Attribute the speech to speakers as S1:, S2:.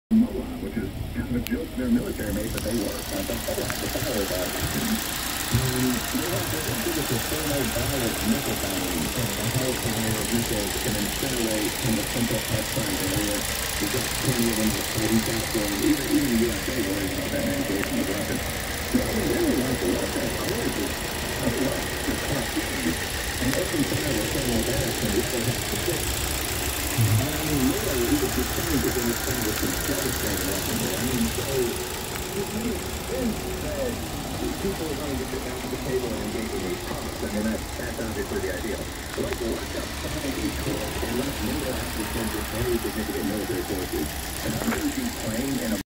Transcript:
S1: MOA, which is kind of a joke. They're a military base, but they work. The fire they have this a thermal ballast missile bombing. A hellfire missiles can incinerate kind of central outside area. We've got plenty of them fighting platform. Even the USA worries about that manipulation of weapons. So I really like the left side closes. I love the classification. And open fire with thermal barracks and the other half the six. And I mean, NATO even decided to go establish some devastating weapons. I mean, so it makes sense that people are going to get back to the table and engage in these talks. I mean, that's obviously the ideal. But like, what's up behind these talks unless NATO actually sends in very significant military forces? And I'm going to be playing in a